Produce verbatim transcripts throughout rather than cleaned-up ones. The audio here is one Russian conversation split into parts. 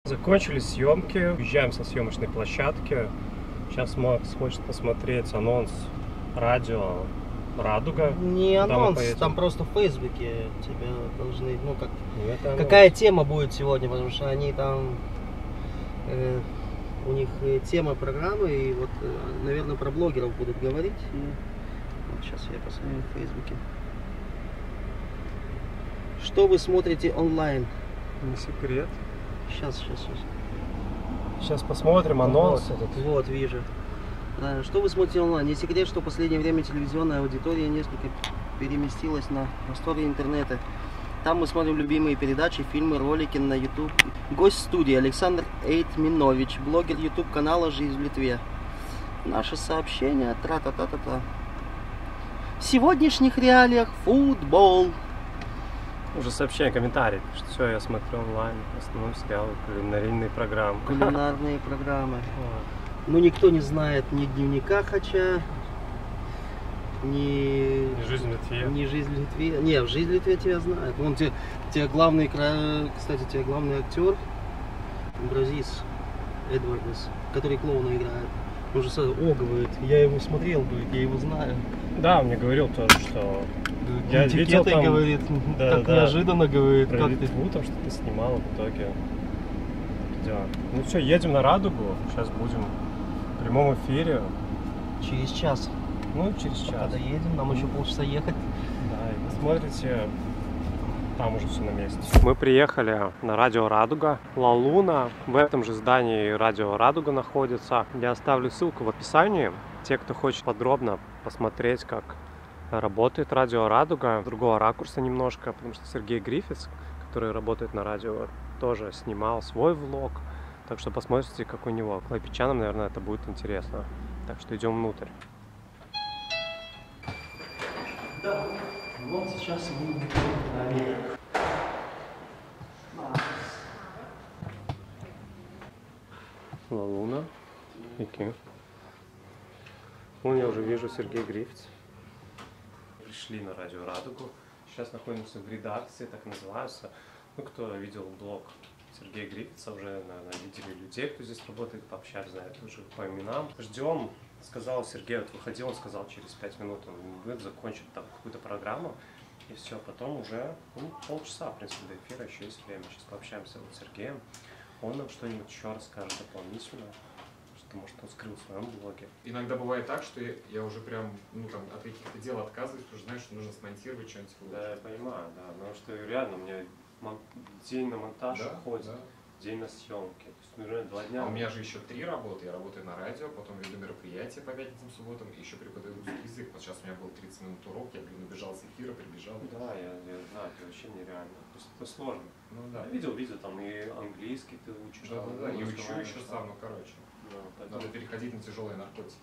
Закончились съемки, уезжаем со съемочной площадки. Сейчас Макс хочет посмотреть анонс радио «Радуга». Не анонс, там просто в Фейсбуке тебя должны, ну как, ну, какая тема будет сегодня, потому что они там, э, у них тема программы, и вот, наверное, про блогеров будут говорить. И вот сейчас я посмотрю в Фейсбуке. Что вы смотрите онлайн? Не секрет. Сейчас, сейчас, сейчас. Сейчас посмотрим анонс. Вот, этот. Вот, вижу. Что вы смотрите онлайн? Не секрет, что в последнее время телевизионная аудитория несколько переместилась на просторы интернета. Там мы смотрим любимые передачи, фильмы, ролики на YouTube. Гость студии Александр Эйтминович, блогер YouTube канала «Жизнь в Литве». Наше сообщение, тра-та-та-та-та. В сегодняшних реалиях футбол. Уже сообщение, комментарий, что все, я смотрю онлайн, в основном сериалы, кулинарные программы. Кулинарные программы. Ну, никто не знает ни дневника Хача, ни... Не жизнь в Литве. Не жизнь в Литве. Не, в жизнь в Литве тебя знают. Вон те, те главный, кстати, те главный актер Бразис Эдвардс, который клоуна играет. Он же сразу, о, говорит, я его смотрел, говорит, я его знаю. Да, он мне говорил тоже, что я видел там, говорит, да, так да, неожиданно, говорит, про как Литву, ты... там что-то снимал в итоге. Да. Ну все, едем на Радугу, сейчас будем в прямом эфире. Через час. Ну, через час. Когда едем, нам еще полчаса ехать. Да, и вы смотрите, там уже все на месте. Мы приехали на радио «Радуга», Ла Луна. В этом же здании радио «Радуга» находится. Я оставлю ссылку в описании. Те, кто хочет подробно посмотреть, как работает радио «Радуга», с другого ракурса немножко, потому что Сергей Гриффитс, который работает на радио, тоже снимал свой влог. Так что посмотрите, как у него. Клайпечанам, наверное, это будет интересно. Так что идем внутрь. Да, вот сейчас мы наверх. Ла Луна. Ики. Вон я уже вижу Сергей Гриффитс. Пришли на радио «Радугу». Сейчас находимся в редакции, так называется. Ну, кто видел блог Сергея Гриффитса, уже, наверное, видели людей, кто здесь работает, пообщались, знают уже по именам. Ждем, сказал Сергей, вот выходил, он сказал, через пять минут он будет закончить там какую-то программу. И все, потом уже ну, полчаса, в принципе, до эфира еще есть время. Сейчас пообщаемся вот с Сергеем. Он нам что-нибудь еще расскажет дополнительно. Потому что он скрыл в своем блоге. Иногда бывает так, что я, я уже прям, ну там, от каких-то дел отказываюсь, потому что знаешь, что нужно смонтировать что-нибудь. Да, я понимаю, да. Потому что реально у меня день на монтаж да, уходит, да. День на съемки. То есть, наверное, два дня. А у меня же еще три работы. Я работаю на радио, потом веду мероприятия по пятницам, субботам, и еще преподаю русский язык. Вот сейчас у меня был тридцать минут урок, я, блин, убежал с эфира, прибежал. Да, я, я знаю, это вообще нереально. То есть это сложно. Ну да. Я видел видео, там и английский ты учишь. Да, там, да, да, и и учу еще сам, ну короче. Да, поэтому... Надо переходить на тяжелые наркотики.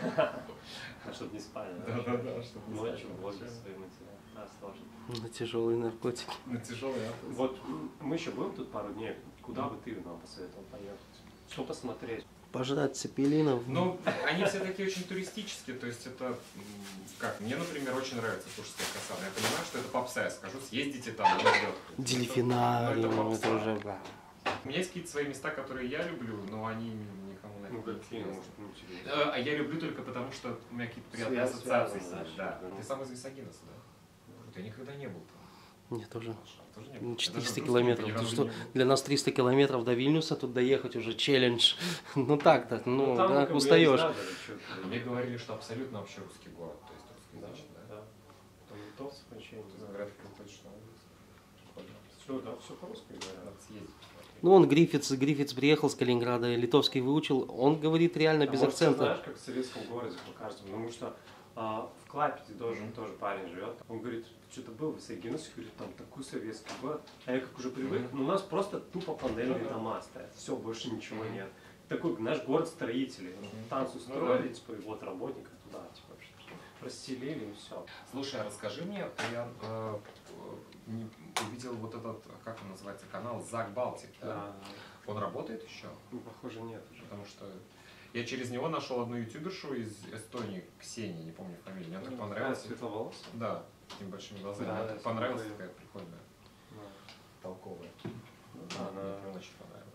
Чтобы не спали. Да, да, да, чтобы ночью блогер свои материалы. Да, сложно. На тяжелые наркотики. На тяжелые наркотики. Вот мы еще будем тут пару дней. Куда бы ты нам посоветовал поехать? Что посмотреть? Пожрать цепелинов. Ну, они все такие очень туристические, то есть это, как, мне, например, очень нравится Тушская коса, но я понимаю, что это попса, я скажу, съездите там, дельфинариум, это уже... У меня есть какие-то свои места, которые я люблю, но они никому, наверное, ну, какие, не может, не а, а я люблю только потому, что у меня какие-то приятные Связь, ассоциации. связано, Да. да. Ты сам из Висагинеса, да? Я никогда не был там. Нет, тоже. Тоже не был. четыреста километров. Ты что, для нас триста километров до Вильнюса, тут доехать уже челлендж. Ну так-то, ну, ну да, устаешь. Мне говорили, что абсолютно вообще русский город, то есть русскоязычный, да? Да. Там литовцы, значение. Говорят, приходишь на улицу. Все, да, все по-русски говорят. Надо съездить. Ну, он Гриффитс, Гриффитс приехал с Калининграда, литовский выучил, он говорит реально без а может, акцента. Ты знаешь, как в советском городе покажется, потому что а, в Клайпеде тоже, mm-hmm. тоже парень живет, он говорит, что-то был в Висагиносе, говорит, там такой советский город, а я как уже привык, mm-hmm. ну, у нас просто тупо панельные mm-hmm. дома стоят, все, больше ничего mm-hmm. нет. Такой наш город строителей, mm-hmm. танцы устроили, mm-hmm. типа, и вот работников туда, типа, расселили и все. Слушай, а расскажи мне, я э, не, увидел вот этот, как он называется, канал Зак Балтик, да? Да. Он работает еще? Ну, похоже, нет уже. Потому что я через него нашел одну ютубершу из Эстонии, Ксении, не помню фамилию, мне так понравилось. Светловолосая? Да, с такими большими глазами, да, мне да, так понравилась, такая такая прикольная, да. толковая. Ну, да, она мне очень понравилась.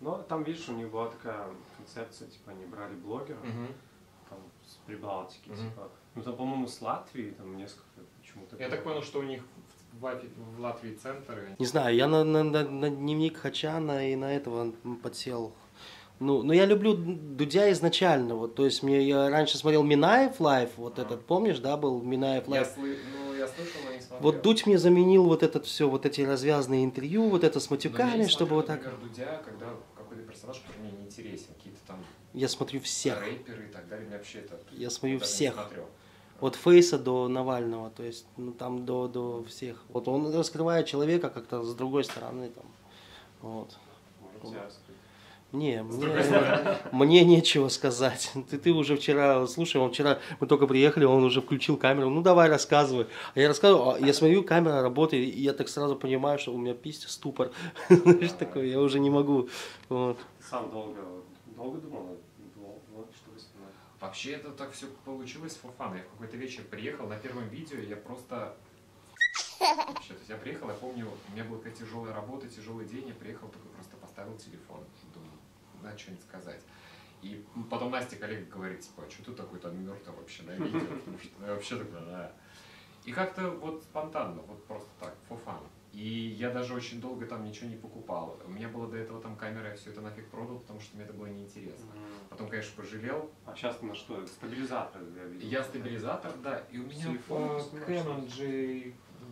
Но там, видишь, у них была такая концепция, типа, они брали блогеров, Мгм. там, с Прибалтики, Мгм. типа, ну, там, по-моему, с Латвии, там, несколько, почему-то. Я так понял, что у них в Латвии, в Латвии центры. Не знаю, я на, на, на, на дневник Хачана и на этого подсел. Ну, но я люблю Дудя изначально, вот, то есть мне я раньше смотрел Минаев Лайф, вот этот, помнишь, да, был Минаев Я, Лайф. сlı... ну, я слышал, но не смотрел. Вот Дудь мне заменил вот этот все, вот эти развязные интервью, вот это с Но я матюками, не чтобы смотрю, вот так. например, Дудя, когда какой-то персонаж, который мне не интересен, какие-то там Я смотрю всех. рэперы и так далее, мне вообще это... Я смотрю даже не всех. смотрел. От Фейса до Навального, то есть, ну там до, до всех. Вот он раскрывает человека как-то с другой стороны там. Вот. Может, тебя раскрыть. Не, мне, мне нечего сказать. Ты, ты уже вчера, слушай, он вчера, мы только приехали, он уже включил камеру. Ну давай рассказывай. А я рассказываю, а я смотрю, камера работает, и я так сразу понимаю, что у меня пиздец ступор. Знаешь, такое, я уже не могу. Вот. Ты сам долго, долго думал, вот, чтобы снимать? Вообще это так все получилось for fun. Я в какой-то вечер приехал, на первом видео я просто... Вообще, то есть я приехал, я помню, у меня была такая тяжелая работа, тяжелый день, я приехал, такой просто поставил телефон, думаю, надо что-нибудь сказать. И потом Настя, коллега, говорит, типа, а что ты такой там мертвый вообще на видео, потому что я вообще такой, да. И как-то вот спонтанно, вот просто так, for fun. И я даже очень долго там ничего не покупал. У меня было до этого там камера, я все это нафиг продал, потому что мне это было неинтересно. Потом, конечно, пожалел. А сейчас ты на что? Стабилизатор, я видел. Я стабилизатор, да, и у меня Телефон э, снимаешь? Canon G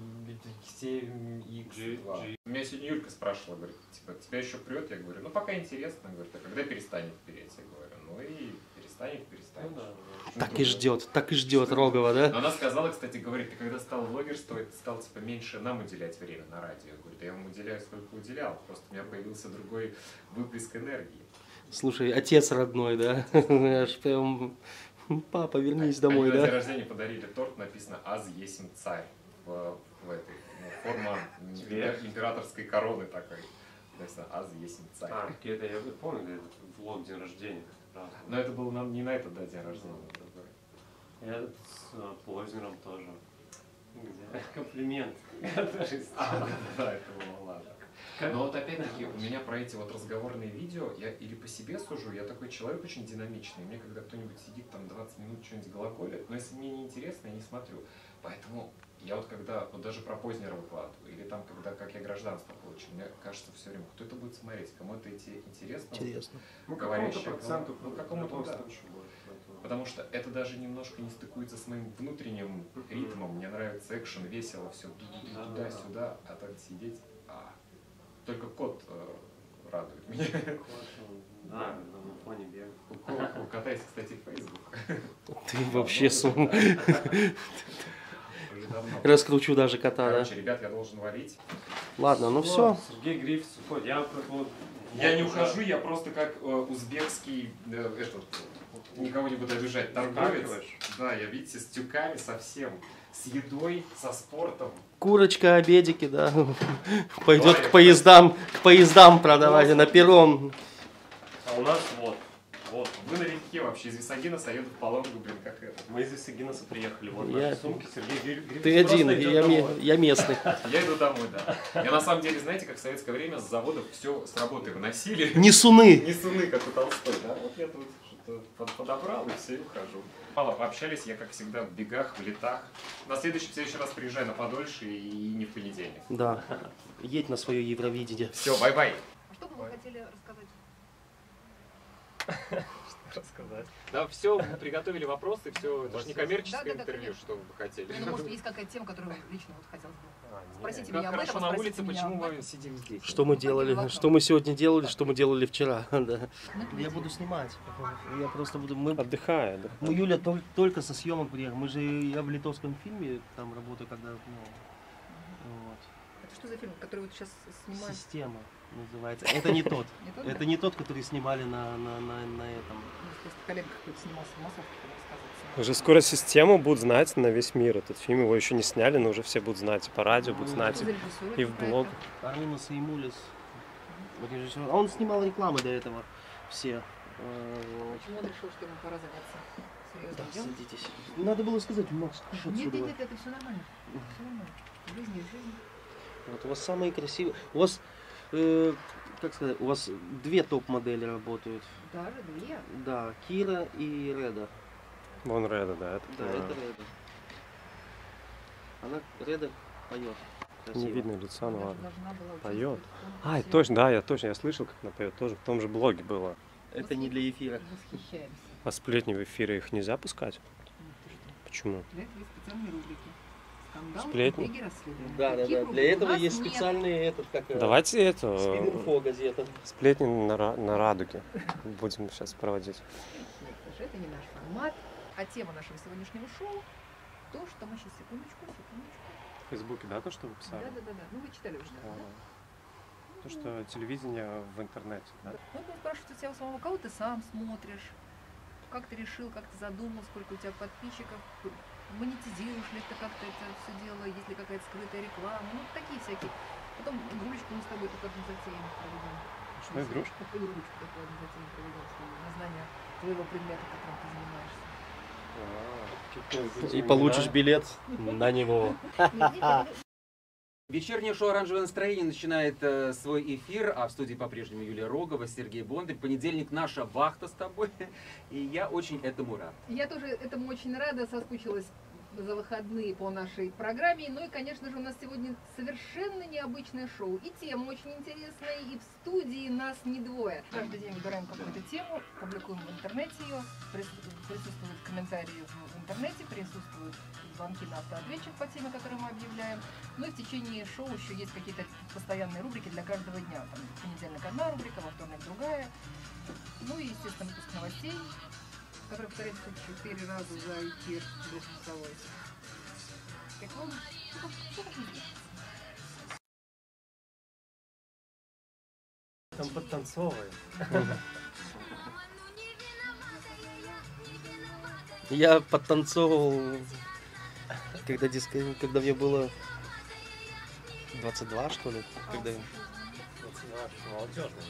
семь икс два. G- G. Меня сегодня Юлька спрашивала, говорит, типа, тебя еще прет? Я говорю, ну пока интересно, говорит, а когда перестанет переть? Я говорю, ну и перестанет, перестанет. Ну да, Ну, Так и трудно. ждет, так и ждет Рогова, да? Но она сказала, кстати, говорит, ты когда стал блогерствовать, ты стал типа меньше нам уделять время на радио. Я говорю, да я вам уделяю, сколько уделял, просто у меня появился другой выплеск энергии. Слушай, отец родной, да? Аж прям, папа, вернись домой, Они на день да? рождения подарили торт, написано «Аз есмь царь» в, в этой, ну, форма Тебе? императорской короны такой. Написано «Аз есмь царь». А, какие-то, я помню, где этот влог день рождения. Правда. Но это был нам не на этот да, день рождения. И этот с э, Плознером тоже. Где? Комплимент. Я тоже А, сделал. да, это было ладно. Но вот опять-таки у меня про эти вот разговорные видео, я или по себе сужу, я такой человек очень динамичный. Мне когда кто-нибудь сидит там двадцать минут что-нибудь глаголит, но если мне не интересно, я не смотрю. Поэтому я вот когда, вот даже про Познера выкладываю, или там, когда как я гражданство получил, мне кажется все время, кто это будет смотреть, кому это эти интересно. Интересно. Ну, Говорящий какому-то проценту, ну, какому-то, в любом да. случае будет. Поэтому- Потому что это даже немножко не стыкуется с моим внутренним ритмом. Мне нравится экшен, весело, все Да, туда-сюда, а так сидеть. А. Только кот э, радует меня. Да, на фоне бегает. У кота есть, кстати, Facebook. Ты вообще с ума. Уже давно. Раскручу даже кота, да? Короче, ребят, я должен валить. Ладно, ну Вот, все. Сергей Грифс уходит. Я вот- Я не вот ухожу, я просто как э, узбекский, э, этот, никого не буду обижать, торговец. Скакиваешь? Да, я, видите, с тюками совсем. С едой, со спортом. Курочка, обедики, да. Пойдет Давай, к поездам, к поездам продавать, на перрон. А у нас вот. Вот. Вы налегке вообще из Висагинаса еду в Палонгу, блин, как это. Мы из Висагинаса приехали. Вот Я- наши сумки. Сергей Гри- Грифс Ты просто один, идет я, ме- домой. я местный. Я иду домой, да. Я на самом деле, знаете, как в советское время с заводов все с работы выносили. Несуны. Не суны, как у Толстой, да? Вот я тут что-то под- подобрал и все, и ухожу. Мало пообщались, я, как всегда, в бегах, в летах. На следующий, в следующий раз приезжаю на подольше и не в понедельник. Да. Едь на свое Евровидение. Все, бай-бай. А что бы вы хотели рассказать? Рассказать. Да, все, мы приготовили вопросы, все. Это же не коммерческое Да, да, да, интервью, конечно. что вы хотели. Ну, может, есть какая-то тема, которую лично вот хотелось бы. А, нет. Спросите Как меня об хорошо этом, на спросите улице, меня почему об мы этом. сидим здесь? Что мы делали, что мы сегодня делали, что мы делали вчера. Да. Ну, Я буду снимать. Я просто буду. Мы, Отдыхаю, да. мы Юля тол- только со съемок приехали. Мы же я в литовском фильме там работаю, когда ну, вот. Это что за фильм, который вот сейчас снимаем? Система называется. Это не тот. Не тот, Это да? не тот, который снимали на, на, на, на этом. У нас просто коллега какой-то снимался в массовке, рассказывать. Уже скоро систему будут знать на весь мир. Этот фильм его еще не сняли, но уже все будут знать. По радио будут знать. Что за режиссер И в этого блог. проекта? Армина Саимулис. Режиссер. А он снимал рекламы до этого. Все. Э, вот. Почему он решил, что ему пора заняться Да, серьезным делом? садитесь. Надо было сказать, Макс, кушать Нет, отсюда. нет, нет, это все нормально. Все нормально. Жизнь есть жизнь. Вот у вас самые красивые. У вас Э, как сказать, у вас две топ-модели работают. Даже две. Да, Кира и Реда. Вон Реда, да, это Да, понимаю. это Реда. Она, Реда, поет. Не видно лица, ну Она ладно. должна была Поет. участвовать в А, конкурсе. точно, да, я точно, я слышал, как она поет, тоже в том же блоге было. Это не для эфира. Восхищаемся. А сплетни в эфире их нельзя пускать? Ну, ты что? Почему? Для этого есть специальные рубрики. Скандал, Сплетни? интриги, расследования. Да, да, Таких да. рубрик Для у этого нас есть нет. специальный этот, как э, Давайте это, спин-инфо газета. сплетни на, ра- на радуге будем сейчас проводить. Нет, Саша, это не наш формат. А тема нашего сегодняшнего шоу то, что мы сейчас, секундочку, секундочку. В Фейсбуке, да, то, что вы писали? Да, да, да, да. Ну вы читали уже, Да, да? да. То, что телевидение в интернете, да? Ну, будем спрашивать у тебя самого, кого ты сам смотришь, как ты решил, как ты задумал, сколько у тебя подписчиков, монетизируешь ли ты как-то это все дело, есть ли какая-то скрытая реклама, ну, такие всякие. Потом игрушечку мы с тобой только одну затеем проведем. Что, игрушку? Игрушечку такую одну затеем проведем, что на знание твоего предмета, которым ты занимаешься. А, И получишь билет на него. Нет, нет, Вечернее шоу «Оранжевое настроение» начинает э, свой эфир, а в студии по-прежнему Юлия Рогова, Сергей Бондарь. Понедельник наша вахта с тобой, и я очень этому рад. Я тоже этому очень рада, соскучилась за выходные по нашей программе. Ну и, конечно же, у нас сегодня совершенно необычное шоу. И тема очень интересная, и в студии нас не двое. Каждый день выбираем какую-то тему, публикуем в интернете ее, присутствуют комментарии в интернете, присутствуют звонки на автоответчик по теме, которую мы объявляем. Ну и в течение шоу еще есть какие-то постоянные рубрики для каждого дня. Там в понедельник одна рубрика, во вторник другая. Ну и, естественно, выпуск новостей, который повторяется четыре раза за эфир двухчасовой. Как вам? Что, что так интересно? Там подтанцовывает. Я подтанцовывал, когда, диско... когда мне было двадцать два, что ли. Когда... Молодежный.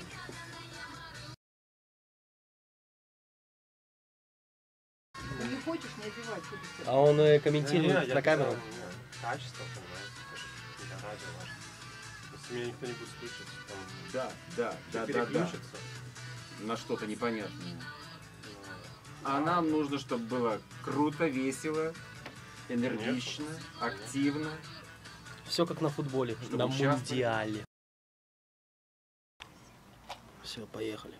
Ну, не хочешь, не одевай. Что ты все? А он э, комментирует на камеру. Качество, понимаешь, это же для радио важно. Если меня никто не будет слышать, там Да, да, да, да, да. переключится. На что-то непонятное. А нам нужно, чтобы было круто, весело, энергично, активно. Все как на футболе, Чтобы на участвовать. мундиале. Все, поехали.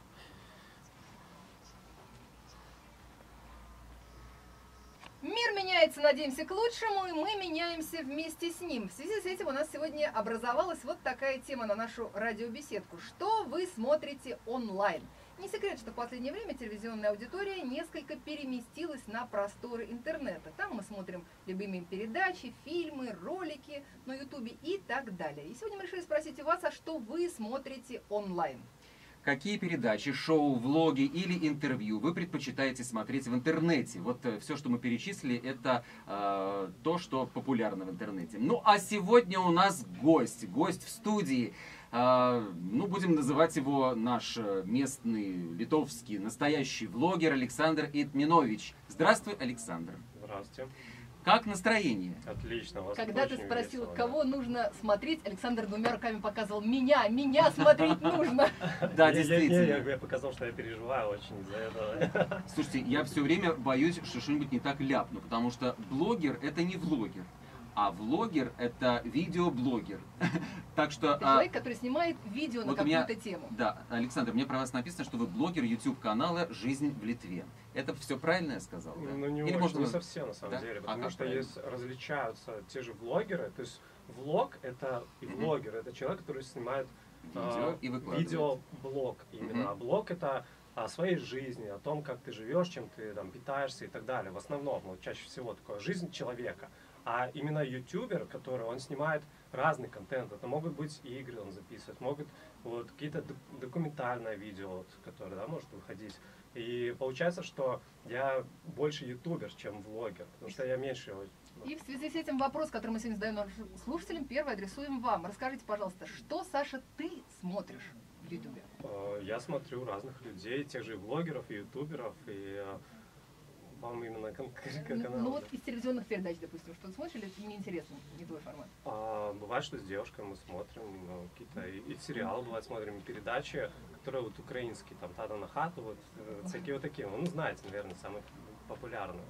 Мир меняется, надеемся, к лучшему, и мы меняемся вместе с ним. В связи с этим у нас сегодня образовалась вот такая тема на нашу радиобеседку. Что вы смотрите онлайн? Не секрет, что в последнее время телевизионная аудитория несколько переместилась на просторы интернета. Там мы смотрим любимые передачи, фильмы, ролики на ютубе и так далее. И сегодня мы решили спросить у вас, а что вы смотрите онлайн? Какие передачи, шоу, влоги или интервью вы предпочитаете смотреть в интернете? Вот все, что мы перечислили, это э, то, что популярно в интернете. Ну, а сегодня у нас гость, гость в студии. Э, ну, будем называть его наш э, местный, литовский, настоящий влогер Александр Итминович. Здравствуй, Александр. Здравствуйте. Как настроение? Отлично. Вас Когда ты очень спросил, весело, кого нужно смотреть, Александр двумя руками показывал меня, меня смотреть нужно. Да, Я- я- действительно. Я, я, я показал, что я переживаю очень из-за этого. Слушайте, я все время боюсь, что что-нибудь не так ляпну, потому что блогер это не влогер, а влогер это видеоблогер. Так что, Это а, человек, который снимает видео на вот у меня- какую-то тему. да, Александр, мне про вас написано, что вы блогер YouTube канала «Жизнь в Литве». Это все правильно я сказал? Да? Ну, не, Или очень, может, не вы- совсем, на самом Да? деле, А потому как что правильно? есть, различаются те же влогеры, то есть влог это и Мгм. влогер, это человек, который снимает Видео а, и выкладывает. видеоблог именно. Мгм. А блог это о своей жизни, о том, как ты живешь, чем ты там питаешься и так далее. В основном, вот чаще всего такое жизнь человека. А именно ютубер, который он снимает разный контент, это могут быть игры, он записывает, могут вот какие-то док- документальное видео, вот, которое да, может выходить. И получается, что я больше ютубер, чем влогер, потому что я меньше его. И в связи с этим вопрос, который мы сегодня задаем нашим слушателям, первый адресуем вам. Расскажите, пожалуйста, что, Саша, ты смотришь в Ютубе? Э, Я смотрю разных людей, тех же блогеров и ютуберов, и э, Вам именно конкретно Ну, канал? ну вот да? из телевизионных передач, допустим, что ты смотришь, или тебе неинтересно, не твой формат? А, бывает, что с девушкой мы смотрим ну, какие-то и, и сериалы, бывает, смотрим, и передачи, которые вот украинские, там, Тата на хату, вот, э, всякие вот такие. Ну, знаете, наверное, самые популярные.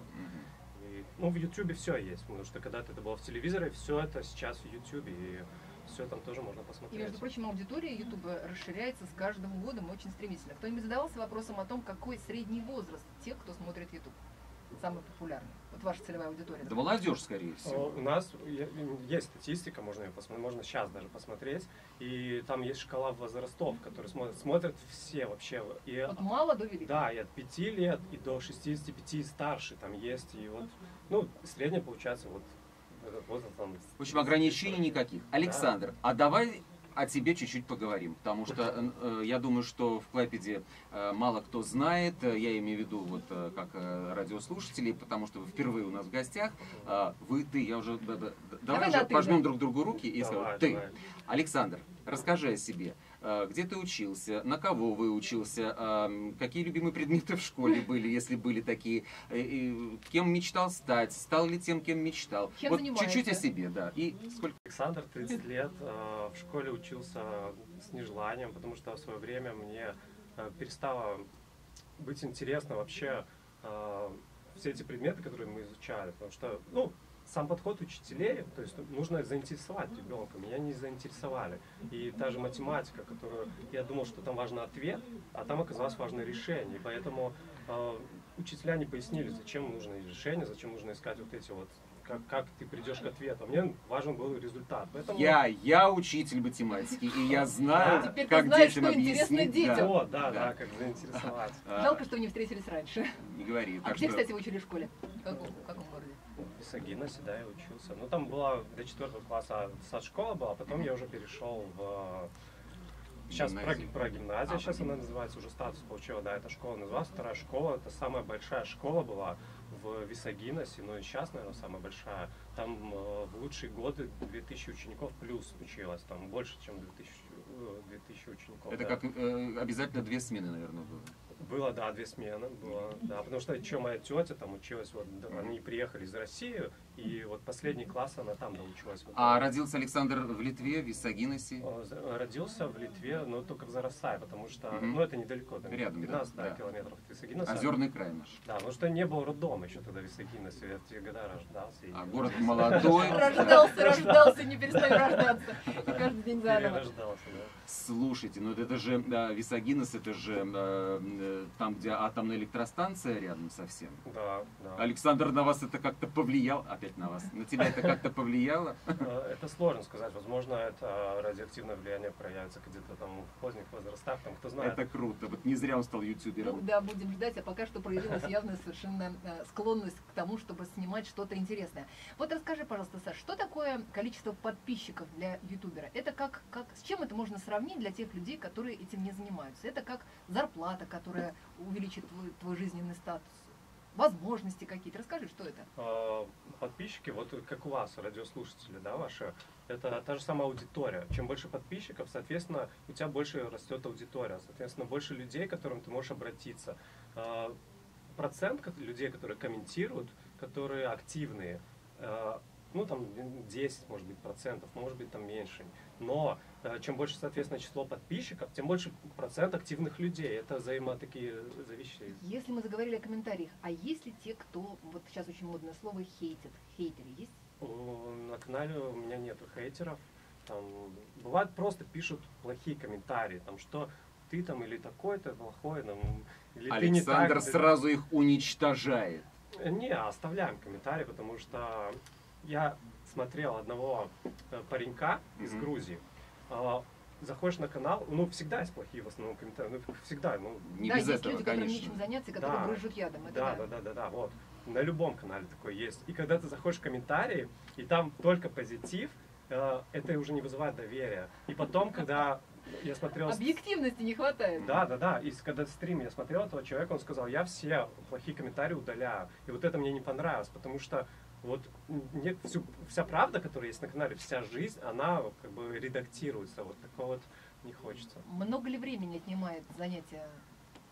И, ну, в Ютубе все есть, потому что когда-то это было в телевизоре, все это сейчас в Ютубе, и все там тоже можно И, посмотреть. между прочим, аудитория Ютуба расширяется с каждым годом очень стремительно. Кто-нибудь задавался вопросом о том, какой средний возраст тех, кто смотрит Ютуб? Самый популярный. Вот ваша целевая аудитория. Да молодежь, скорее О, всего. У нас е- есть статистика, можно ее посмотреть, можно сейчас даже посмотреть, и там есть шкала возрастов, которые смотрят, смотрят все вообще. И От мала до велика. да, и от пяти лет, и до шестидесяти пяти и старше там есть, и вот, ну, средняя получается вот этот возраст там. В общем, ограничений никаких. Александр, а давай о тебе чуть-чуть поговорим, потому что э, я думаю, что в Клайпеде э, мало кто знает, э, я имею в виду вот э, как э, радиослушателей, потому что вы впервые у нас в гостях. Э, вы, ты, я уже, да, да, да, давай Давай уже на ты, пожмем да. друг другу руки и Давай, скажем, ты. давай. Александр, расскажи о себе. Э, Где ты учился, на кого выучился, э, какие любимые предметы в школе были, если были такие, э, и кем мечтал стать, стал ли тем, кем мечтал. Чем Вот занимаешься? чуть-чуть о себе, да. И сколько Александр, тридцать лет, э, в школе учился с нежеланием, потому что в свое время мне э, перестало быть интересно вообще э, все эти предметы, которые мы изучали, потому что, ну, сам подход учителей, то есть нужно заинтересовать ребенка, меня не заинтересовали. И та же математика, которую я думал, что там важен ответ, а там оказалось важно решение. И поэтому э, учителя не пояснили, зачем нужно решение, зачем нужно искать вот эти вот, как, как ты придешь к ответу. Мне важен был результат. Поэтому... Я, я учитель математики, и я знаю, Теперь ты как знаешь, детям что интересно объяснить. детям. О, да, да, Да. как заинтересовать. А, Жалко, что вы не встретились раньше. Не говори. А Так где, что- кстати, вы учили в школе? В каком, в каком городе? В Висагиносе, да, я учился. Ну, там была до четвертого класса сад-школа была, а потом я уже перешел в... Сейчас про, Гимназию. про гимназию, А, сейчас про она называется, уже статус получила, да, эта школа называлась. Вторая школа, это самая большая школа была в Висагиносе, ну и сейчас, наверное, самая большая. Там э, в лучшие годы две тысячи учеников плюс училось, там больше, чем две тысячи, э, две тысячи учеников. Это да. как э, обязательно две смены, наверное, было. Было, да, две смены, было, да, потому что еще моя тетя там училась, вот, да, они приехали из России, и вот последний класс она там доучилась. Вот, А родился Александр в Литве, в Висагиносе. Э, за- Родился в Литве, но только в Зарасае, потому что, Мгм. ну, это недалеко, там, Рядом, да, пятнадцать да, да. километров от Висагиноса. Озерный край наш. Да, потому что не было роддома еще тогда в Висагиносе, я в те года рождался. и- А город молодой. да. Рождался, рождался, не перестань рождаться. И каждый день заново. Перерождался, да. Слушайте, ну это же да, Висагинос, это же э, э, там, где атомная электростанция рядом совсем. Да, да. Александр, на вас это как-то повлияло? Опять на вас. На тебя это как-то повлияло? Э, Это сложно сказать, возможно, это радиоактивное влияние проявится где-то там в поздних возрастах, там, кто знает. Это круто. Вот не зря он стал Ну, ютубером. да, будем ждать, а пока что проявилась явная совершенно э, склонность к тому, чтобы снимать что-то интересное. Вот расскажи, пожалуйста, Саш, что такое количество подписчиков для ютубера? Это как, как, с чем это можно сравнить для тех людей, которые этим не занимаются? Это как зарплата, которая увеличит твой, твой жизненный статус, возможности какие-то. Расскажи, что это? Э, Подписчики, вот как у вас, радиослушатели, да, ваши, это та же самая аудитория. Чем больше подписчиков, соответственно, у тебя больше растет аудитория, соответственно, больше людей, к которым ты можешь обратиться. Э, Процент ко- людей, которые комментируют, которые активные, э, ну там десять, может быть, процентов, может быть, там меньше. Но э, чем больше, соответственно, число подписчиков, тем больше процент активных людей. Это взаимо такие зависящие. Если мы заговорили о комментариях, а есть ли те, кто, вот сейчас очень модное слово, хейтит? Хейтеры есть? О, На канале у меня нету хейтеров. Там, бывает, просто пишут плохие комментарии, там, что ты там или такой-то плохой, там, или ты не Александр так. ты- сразу их уничтожает. Не, оставляем комментарии, потому что я смотрел одного э, паренька из Мгм. Грузии. А, Заходишь на канал, ну, всегда есть плохие в основном комментарии, ну, всегда, ну, Не да, без есть этого, люди, которым конечно. нечем заняться, и которые Да. брызжут ядом. Это да, да. да, да, да, да, вот. На любом канале такое есть. И когда ты заходишь в комментарии, и там только позитив, э, это уже не вызывает доверия. И потом, когда я смотрел... Объективности не хватает. Да, да, да. И с- когда стрим я смотрел этого человека, он сказал, я все плохие комментарии удаляю. И вот это мне не понравилось, потому что вот нет, всю, вся правда, которая есть на канале, вся жизнь, она как бы редактируется. Вот такого вот не хочется. Много ли времени отнимает занятие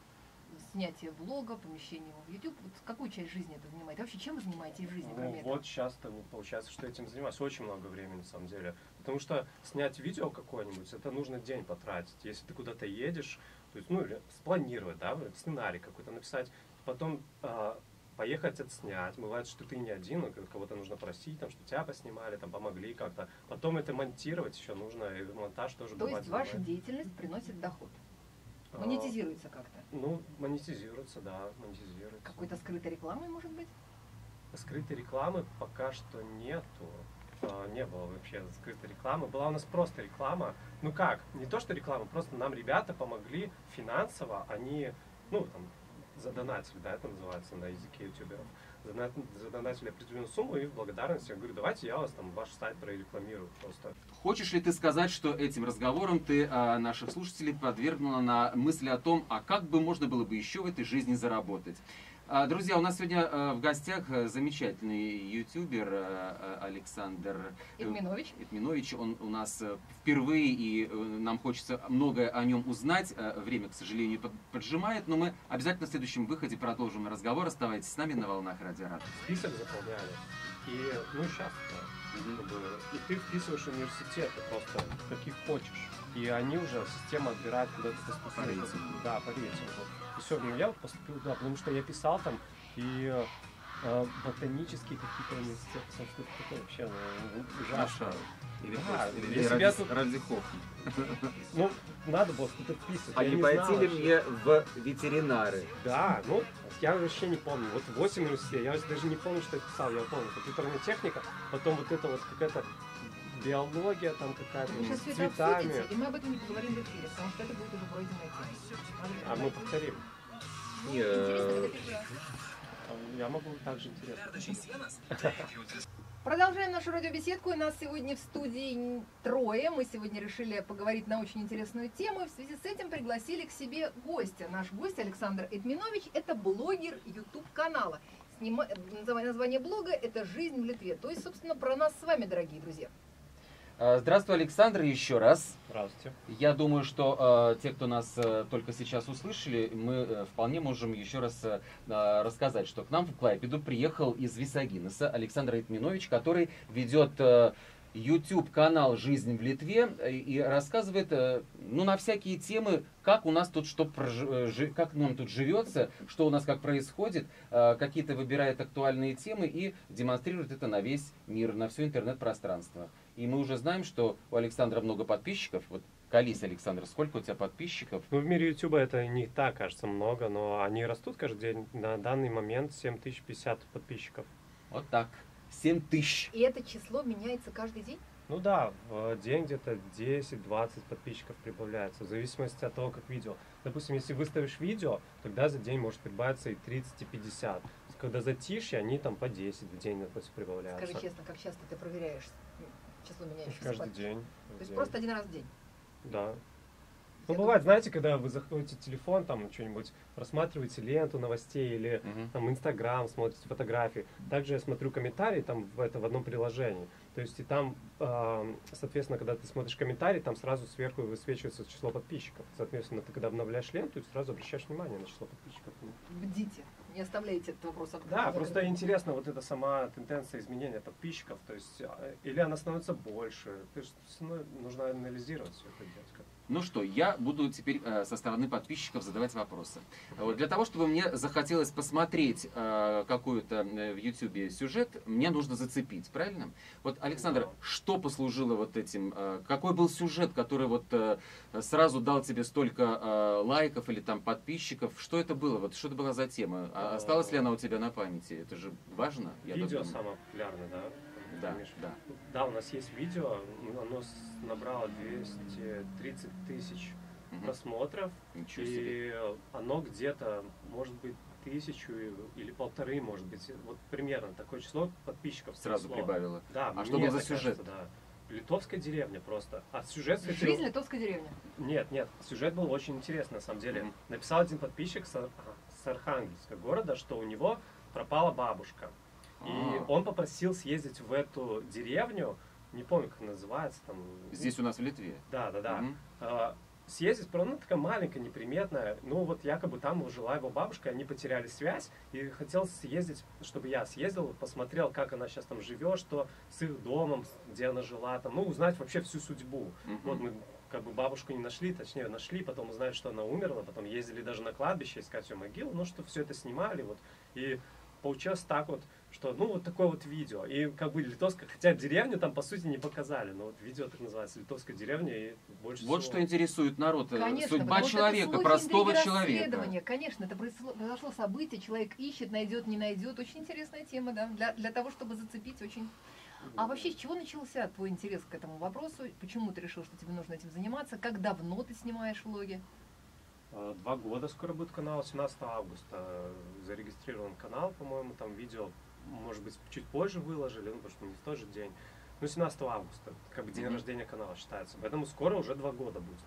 снятие влога, помещение его в YouTube. Вот какую часть жизни это занимает? И вообще, чем вы занимаетесь в жизни, Ну, кроме этого? вот часто получается, что этим занимаюсь очень много времени, на самом деле. Потому что снять видео какое-нибудь, это нужно день потратить. Если ты куда-то едешь, то есть, ну, или спланировать, да, сценарий какой-то написать, потом а, поехать отснять. Бывает, что ты не один, но кого-то нужно просить, там, что тебя поснимали, там, помогли как-то. Потом это монтировать еще нужно, и монтаж тоже То бывает есть ваша занимает. деятельность приносит доход? А, Монетизируется как-то? Ну, монетизируется, да, монетизируется. Какой-то скрытой рекламой, может быть? Скрытой рекламы пока что нету. А, Не было вообще скрытой рекламы. Была у нас просто реклама. Ну как, не то что реклама, просто нам ребята помогли финансово. Они, ну там, задонатили, да, это называется на языке ютуберов. Задонат- Задонатили определенную сумму, и в благодарность я говорю, давайте я вас там ваш сайт прорекламирую просто. Хочешь ли ты сказать, что этим разговором ты а, наших слушателей подвергнула на мысли о том, а как бы можно было бы еще в этой жизни заработать? А, друзья, у нас сегодня а, в гостях а, замечательный ютубер а, а, Александр Этминович. Этминович. Он у нас а, впервые, и а, нам хочется многое о нем узнать. А, время, к сожалению, под- поджимает, но мы обязательно в следующем выходе продолжим разговор. Оставайтесь с нами на волнах Радио Рад. Список заполняли. И, ну, сейчас, да. Как бы, и ты вписываешь университеты просто, каких хочешь. И они уже, система отбирает, куда ты поступил. По рейтингу. Да, по рейтингу. И все, ну я вот поступил туда, потому что я писал там, и э, ботанические какие-то университеты, там что-то такое вообще, ну, ужасно. Или, Да, или я себя ради, тут- ради хохи. Ну, надо было что-то вписывать. А я не не пойти знал ли вообще. мне в ветеринары? Да, ну, я вообще не помню. Вот восемь университетов, я даже не помню, что я писал. Я помню, компьютерная техника, потом вот это вот какая-то биология там какая-то, Вы сейчас с все это цветами. обсудите, и мы об этом не поговорим в эфире, потому что это будет уже пройденная тема. А мы повторим. Не, Интересно, э, это первый раз. Я могу также интересно. Продолжаем нашу радиобеседку. У нас сегодня в студии трое. Мы сегодня решили поговорить на очень интересную тему. В связи с этим пригласили к себе гостя. Наш гость Александр Этминович – это блогер YouTube-канала. Снима... Название блога – это «Жизнь в Литве». То есть, собственно, про нас с вами, дорогие друзья. А, Здравствуй, Александр, еще раз. Здравствуйте. Я думаю, что э, те, кто нас э, только сейчас услышали, мы э, вполне можем еще раз э, э, рассказать, что к нам в Клайпеду приехал из Висагинеса Александр Этминович, который ведет э, YouTube-канал «Жизнь в Литве» и, и рассказывает э, ну, на всякие темы, как у нас тут что прож... э, жи- как нам тут живется, что у нас как происходит, э, какие-то выбирает актуальные темы и демонстрирует это на весь мир, на все интернет-пространство. И мы уже знаем, что у Александра много подписчиков. Вот, колись, Александр, сколько у тебя подписчиков? Ну, в мире Ютуба это не так, кажется, много, но они растут каждый день. На данный момент семь тысяч пятьдесят подписчиков. Вот так. семь тысяч. И это число меняется каждый день? Ну да, в день где-то десять-двадцать подписчиков прибавляется, в зависимости от того, как видео. Допустим, если выставишь видео, тогда за день может прибавиться и тридцать, и пятьдесят. Когда затишье, они там по десять в день, допустим, прибавляются. Скажи честно, как часто ты проверяешь число меняющихся Каждый подписчиков? день. То каждый есть день. просто один раз в день? Да. Я Ну, бывает, знаете, когда вы заходите в телефон, там что-нибудь, просматриваете ленту новостей или Мгм. там Инстаграм, смотрите фотографии. Также я смотрю комментарии там в, это, в одном приложении. То есть и там, э, соответственно, когда ты смотришь комментарии, там сразу сверху высвечивается число подписчиков. Соответственно, ты когда обновляешь ленту, сразу обращаешь внимание на число подписчиков. Бдите, не оставляйте этот вопрос. Да, открытым. просто интересно вот эта сама тенденция изменения подписчиков. То есть, э, или она становится больше. То есть, ну, нужно анализировать все это делать. как-то. Ну что, я буду теперь э, со стороны подписчиков задавать вопросы. Вот для того, чтобы мне захотелось посмотреть э, какой-то э, в Ютубе сюжет, мне нужно зацепить, правильно? Вот, Александр, что послужило вот этим? Э, какой был сюжет, который вот э, сразу дал тебе столько э, лайков или там подписчиков? Что это было? Вот что это была за тема? А осталась ли она у тебя на памяти? Это же важно. я так Видео думаю. самое популярное, да? Да, Миш? да. Да, у нас есть видео, оно с- набрало двести тридцать тысяч Мгм. просмотров, Ничего себе. и оно где-то, может быть, тысячу или полторы, может быть, вот примерно такое число подписчиков. Сразу пришло. прибавило. Да, А что мне был за так кажется, сюжет? да. Литовская деревня просто. А сюжет, кстати, Жизнь литовской деревни. нет, нет, сюжет был очень интересный, на самом деле. Мгм. Написал один подписчик с, Ар- с Архангельска города, что у него пропала бабушка. И А. он попросил съездить в эту деревню, не помню, как называется там. Здесь у нас в Литве. Да, да, да. Мгм. А, съездить, просто, ну, такая маленькая, неприметная, ну, вот якобы там жила его бабушка, они потеряли связь, и хотел съездить, чтобы я съездил, посмотрел, как она сейчас там живет, что с их домом, где она жила, там, ну, узнать вообще всю судьбу. Мгм. Вот мы как бы бабушку не нашли, точнее нашли, потом узнали, что она умерла, потом ездили даже на кладбище искать ее могилу, ну, что все это снимали, вот, и получилось так вот, что, ну, вот такое вот видео, и как бы литовская, хотя деревню там, по сути, не показали, но вот видео так называется, литовская деревня, и больше Вот всего... что интересует народ, э, Конечно, судьба потому что это человека, слухи, простого интриги, человека. расследования. Конечно, это произошло, произошло событие, человек ищет, найдет, не найдет. Очень интересная тема, да, для, для того, чтобы зацепить очень... А вообще, с чего начался твой интерес к этому вопросу? Почему ты решил, что тебе нужно этим заниматься? Как давно ты снимаешь влоги? А, Два года скоро будет канал, семнадцатого августа зарегистрирован канал, по-моему, там видео, может быть, чуть позже выложили, ну, потому что не в тот же день. Ну, семнадцатого августа, как бы день Мгм. рождения канала считается. Поэтому скоро уже два года будет.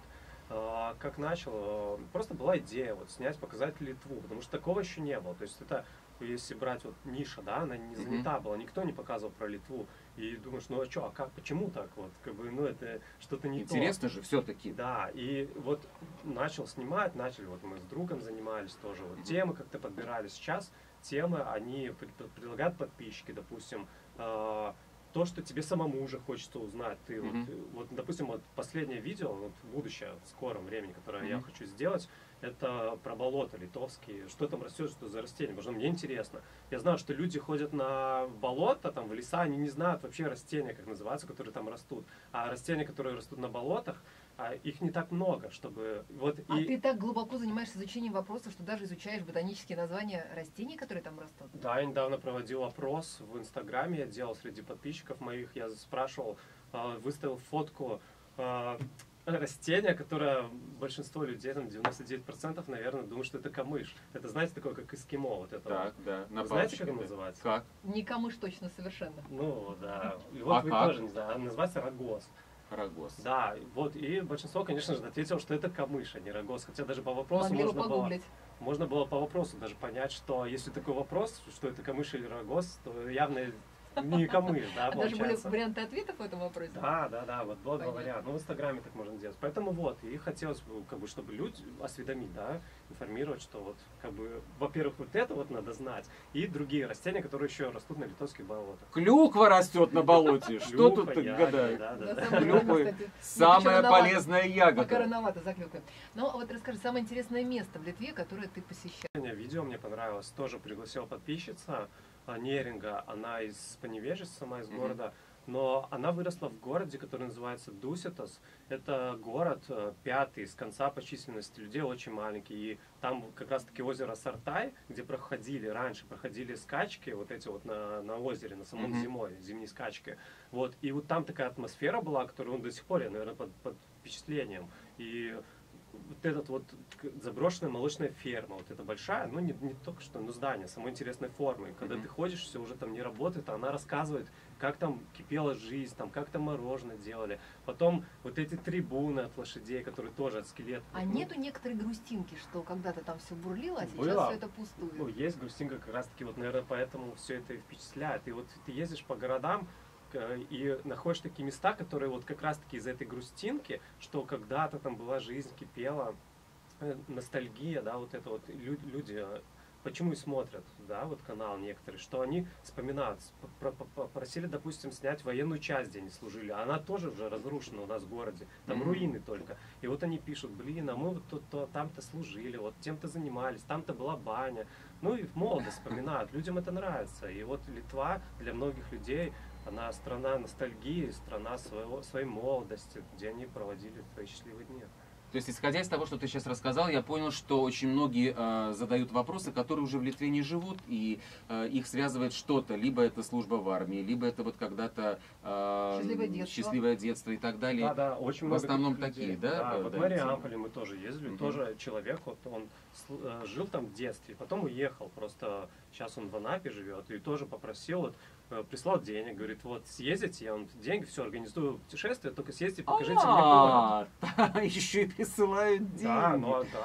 А, Как начал, а, просто была идея вот снять, показать Литву, потому что такого еще не было. То есть это, если брать вот ниша, да, она не Мгм. занята была, никто не показывал про Литву. И думаешь, ну а что, а как, почему так вот, как бы, ну это что-то не то. Интересно же все-таки. Да, и вот начал снимать, начали, вот мы с другом занимались тоже, вот Мгм. темы как-то подбирали. Сейчас темы, они пред- предлагают подписчики, допустим, э, то, что тебе самому уже хочется узнать. Ты вот, Мгм. э, вот, допустим, вот последнее видео, вот будущее, в скором времени, которое я Мгм. хочу сделать, это про болото литовские, что там растет, что за растения, потому что мне интересно. Я знаю, что люди ходят на болото, там, в леса, они не знают вообще растения, как называются, которые там растут. А растения, которые растут на болотах, а, их не так много, чтобы... Вот А и... ты так глубоко занимаешься изучением вопроса, что даже изучаешь ботанические названия растений, которые там растут? Да, я недавно проводил опрос в Инстаграме, я делал среди подписчиков моих, я спрашивал, а, выставил фотку а, растения, которое большинство людей, там девяносто девять процентов, наверное, думают, что это камыш. Это, знаете, такое, как эскимо, вот это. Так, да. На Вы знаете, палочке, как оно да. называется? Как? Не камыш точно, совершенно. Ну, да. И вот А вы как? тоже не знаете, она называется рогоз. Рогоз. Да, вот, и большинство, конечно же, ответило, что это камыш, а не рогоз. Хотя даже по вопросу Могли бы можно было, погуглить. можно было по вопросу даже понять, что если такой вопрос, что это камыш или рогоз, то явно не камыш, да, А даже были получается. варианты ответов в этом вопросе? Да, да, да, вот было два Понятно. варианта. Ну, в Инстаграме так можно делать. Поэтому вот, и хотелось бы, как бы, чтобы люди осведомить, да, информировать, что вот, как бы, во-первых, вот это вот надо знать, и другие растения, которые еще растут на литовских болотах. Клюква растет на болоте. Что тут Клюква, ты ягоды, гадаешь? да, да, На да. самом деле, Клюквы кстати, самая рановато. полезная Пока ягода. рановато за клюквой. Ну, а вот расскажи, самое интересное место в Литве, которое ты посещаешь? Видео мне понравилось, тоже пригласила подписчица а, Неринга, она из Поневежья, сама из Мгм. города, но она выросла в городе, который называется Дуситас. Это город э, пятый с конца по численности людей, очень маленький, и там как раз таки озеро Сартай, где проходили раньше, проходили скачки, вот эти вот на, на озере, на самом Мгм. зимой, зимние скачки. Вот, и вот там такая атмосфера была, которую он до сих пор, я, наверное, под, под впечатлением. И вот этот вот к- заброшенная молочная ферма, вот эта большая, ну не, не только что, но здание самой интересной формы. И когда Мгм. ты ходишь, все уже там не работает, а она рассказывает, как там кипела жизнь, там, как там мороженое делали. Потом вот эти трибуны от лошадей, которые тоже от скелетов. А Ну, нету некоторой грустинки, что когда-то там все бурлило, а сейчас Было. все это пустует? Ну, есть грустинка, как раз таки, вот, наверное, поэтому все это и впечатляет. И вот ты ездишь по городам к- и находишь такие места, которые вот как раз таки из этой грустинки, что когда-то там была жизнь, кипела, э, ностальгия, да, вот это вот лю- люди, э, почему и смотрят, да, вот канал некоторые, что они вспоминают, сп- про- про- попросили, допустим, снять военную часть, где они служили, а она тоже уже разрушена у нас в городе, там Мгм. руины только. И вот они пишут, блин, а мы вот тут то, там-то служили, вот тем-то занимались, там-то была баня. Ну и в молодость вспоминают, людям это нравится. И вот Литва для многих людей, она страна ностальгии, страна своего, своей молодости, где они проводили свои счастливые дни. То есть, исходя из того, что ты сейчас рассказал, я понял, что очень многие э, задают вопросы, которые уже в Литве не живут, и э, их связывает что-то. Либо это служба в армии, либо это вот когда-то э, Счастливое детство. счастливое детство и так далее. Да, да, очень в много основном таких такие, людей. да, Да, вот в да, Мариамполе темы? мы тоже ездили, Мгм. тоже человек, вот он сл- э, жил там в детстве, потом уехал, просто сейчас он в Анапе живет, и тоже попросил, вот, э, прислал денег, говорит, вот съездите, я вам деньги, все, организую путешествие, только съездите, покажите мне город. А, еще и присылают деньги. Да, ну а да.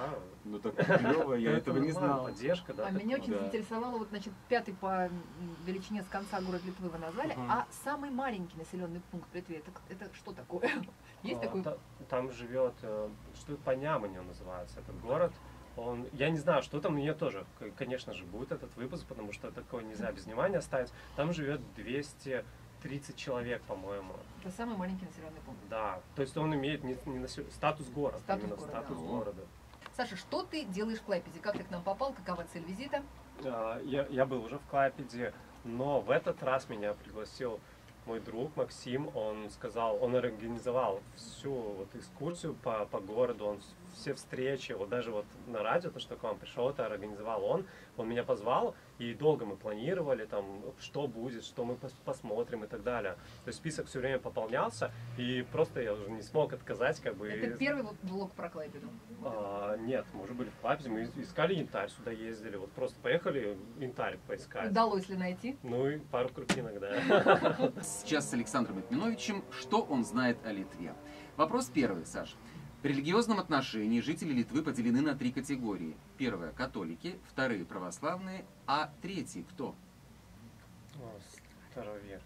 Ну так клево, я Это этого не нормально, знал. Поддержка, да. А меня очень Да. заинтересовало, вот, значит, пятый по м, величине с конца город Литвы вы назвали, Мгм. а самый маленький населенный пункт в Литве, это, это что такое? Есть А, такой? та- Там живет, э, что это Понямани он называется, этот город. Он, я не знаю, что там, у нее тоже, к- конечно же, будет этот выпуск, потому что такое нельзя без внимания оставить. Там живет двести тридцать человек, по-моему. Это самый маленький населенный пункт. Да, то есть он имеет не, не насё- статус города, Статус именно города. статус О. города. Саша, что ты делаешь в Клайпеде? Как ты к нам попал? Какова цель визита? А, Я, я был уже в Клайпеде, но в этот раз меня пригласил мой друг Максим. Он сказал, он организовал всю вот экскурсию по, по городу, он с- все встречи, вот даже вот на радио, то, что к вам пришел, это организовал он. Он меня позвал, и долго мы планировали, там, что будет, что мы пос- посмотрим и так далее. То есть список все время пополнялся, и просто я уже не смог отказать, как бы. Это первый вот блок про Клайпеду. А, нет, мы уже были в Клайпеде, мы искали янтарь, сюда ездили, вот просто поехали янтарь поискать. Удалось ли найти? Ну и пару картинок, да. Сейчас с Александром Этминовичем, что он знает о Литве. Вопрос первый, Саш. В религиозном отношении жители Литвы поделены на три категории. Первая – католики, вторые – православные, а третий – кто? О, старовер.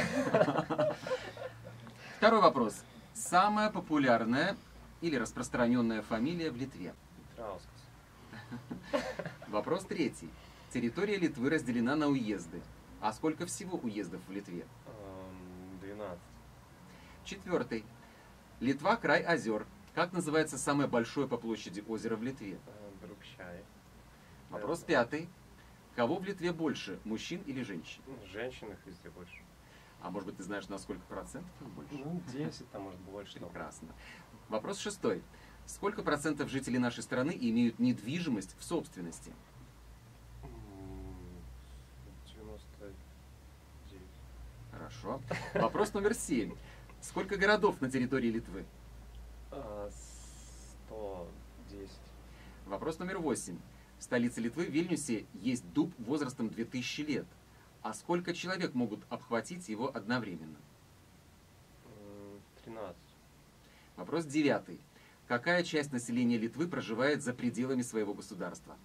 Второй вопрос. Самая популярная или распространенная фамилия в Литве? Траускас. Вопрос третий. Территория Литвы разделена на уезды. А сколько всего уездов в Литве? Эм, двенадцать. Четвертый. Литва – край озер. Как называется самое большое по площади озеро в Литве? Э, Брукчай. Вопрос пятый. Кого в Литве больше, мужчин или женщин? Ну, женщин их везде больше. А может быть, ты знаешь, на сколько процентов их больше? Ну, десять, там может больше. Прекрасно. Вопрос шестой. Сколько процентов жителей нашей страны имеют недвижимость в собственности? М, девяносто девять. Хорошо. Вопрос номер семь. Сколько городов на территории Литвы? А, сто десять. Вопрос номер восемь. В столице Литвы, Вильнюсе, есть дуб возрастом две тысячи лет. А сколько человек могут обхватить его одновременно? М, тринадцать. Вопрос девятый. Какая часть населения Литвы проживает за пределами своего государства?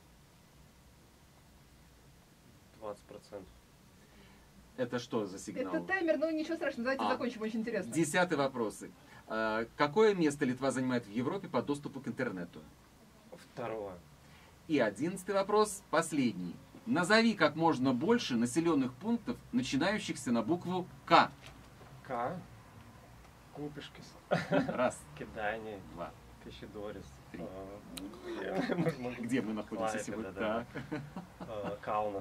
двадцать процентов. Это что за сигнал? Это таймер, но ничего страшного, давайте А. закончим, очень интересно. Десятый вопрос. А, Какое место Литва занимает в Европе по доступу к интернету? Второе. И одиннадцатый вопрос, последний. Назови как можно больше населенных пунктов, начинающихся на букву К. К. Купишкис. Раз, Кидание. два. Кащедорис. Три. А, я- может, могу- Где мы находимся Клайпеда, сегодня? да. Так. А, Каунас.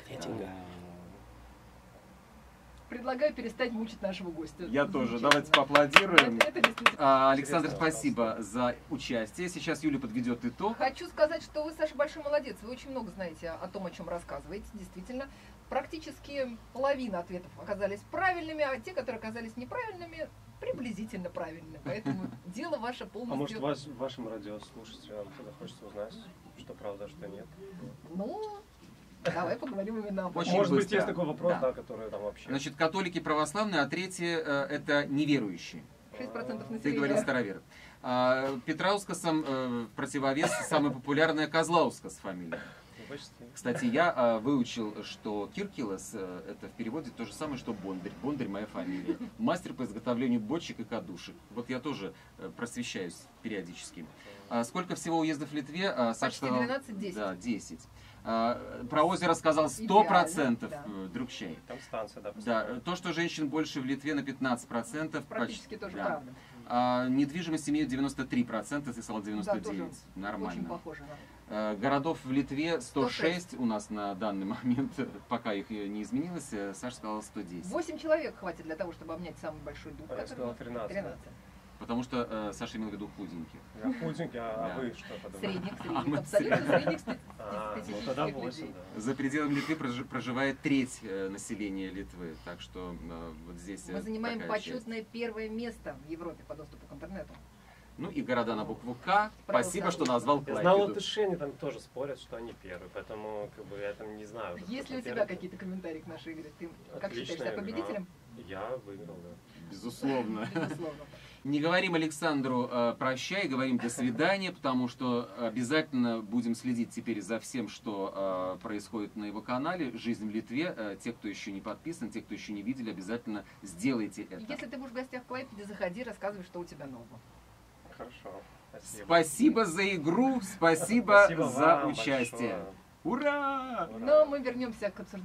Предлагаю перестать мучить нашего гостя. Я тоже. Замечательно. Давайте поаплодируем. Это, это действительно. А, Александр, Интересный вопрос. спасибо за участие. Сейчас Юля подведет итог. Хочу сказать, что вы, Саша, большой молодец. Вы очень много знаете о том, о чем рассказываете. Действительно, практически половина ответов оказались правильными, а те, которые оказались неправильными, приблизительно правильными. Поэтому дело ваше А полностью... может, ваш, вашим радиослушателям захочется узнать, что правда, а что нет? Ну, давай поговорим именно об этом. Очень Может быть, быстро. есть такой вопрос, Да. да, который там вообще... Значит, католики православные, а третье э, это неверующие. шесть процентов Ты населения. говорил старовер. А, Петраускасом э, в противовес самая популярная Козлаускас фамилия. Ну, почти. Кстати, я а, выучил, что Киркилос э, это в переводе то же самое, что Бондарь. Бондарь моя фамилия. Мастер по изготовлению бочек и кадушек. Вот я тоже э, просвещаюсь периодически. А сколько всего уездов в Литве? А, Саша Почти сказал- двенадцать-десять. Да, десять. А, про озеро сказал сто процентов Идеально, да. Друкчай. Там станция, да, Да, постоянно. то, что женщин больше в Литве на пятнадцать процентов. Практически тоже да. правда. А, недвижимость имеют девяносто три процента, ты сказал Да, девяносто девять тоже процентов. очень Нормально. похоже. Да. А, городов в Литве сто шесть, сто шесть. у нас на данный момент, пока их не изменилось, э, Саша сказал сто десять. Восемь человек хватит для того, чтобы обнять самый большой дуб. А я который- сказал тринадцать. тринадцать. Потому что э, Саша имел в виду худеньких. Я худенький, а Да. вы что подумали? Средних, А средних, мы абсолютно средних А, ну статистических тогда людей. восемь, да. За пределами Литвы прожи- проживает треть э, населения Литвы, так что э, вот здесь э, Мы занимаем такая часть. почетное первое место в Европе по доступу к интернету. Ну и города на букву К. Правда, Спасибо, что да. назвал Я знал, Клайпеду. латыши, они там тоже спорят, что они первые, поэтому как бы я там не знаю. уже, Есть кто ли у тебя первый. какие-то комментарии к нашей игре? Ты как Отличная считаешь себя игра. победителем? Я выиграл, да. Безусловно. Безусловно. Не говорим Александру э, прощай, говорим до свидания, потому что обязательно будем следить теперь за всем, что э, происходит на его канале «Жизнь в Литве». Э, те, кто еще не подписан, те, кто еще не видели, обязательно сделайте это. Если ты будешь в гостях в Клайпеде, заходи, рассказывай, что у тебя нового. Хорошо. Спасибо. Спасибо за игру, спасибо, Спасибо за вам участие. большое. Ура! Но мы вернемся к обсуждению.